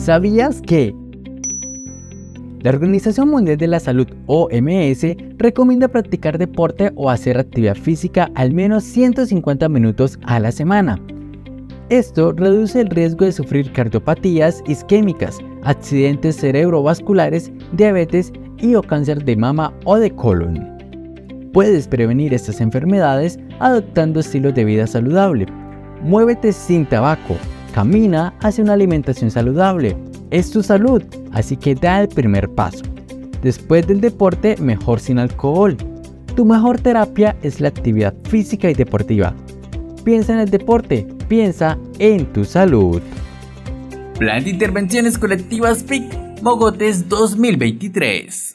¿Sabías que? La Organización Mundial de la Salud, OMS, recomienda practicar deporte o hacer actividad física al menos 150 minutos a la semana. Esto reduce el riesgo de sufrir cardiopatías isquémicas, accidentes cerebrovasculares, diabetes y o cáncer de mama o de colon. Puedes prevenir estas enfermedades adoptando estilos de vida saludable. Muévete sin tabaco, camina hacia una alimentación saludable. Es tu salud, así que da el primer paso. Después del deporte, mejor sin alcohol. Tu mejor terapia es la actividad física y deportiva. Piensa en el deporte, piensa en tu salud. Plan de Intervenciones Colectivas PIC Mogotes 2023.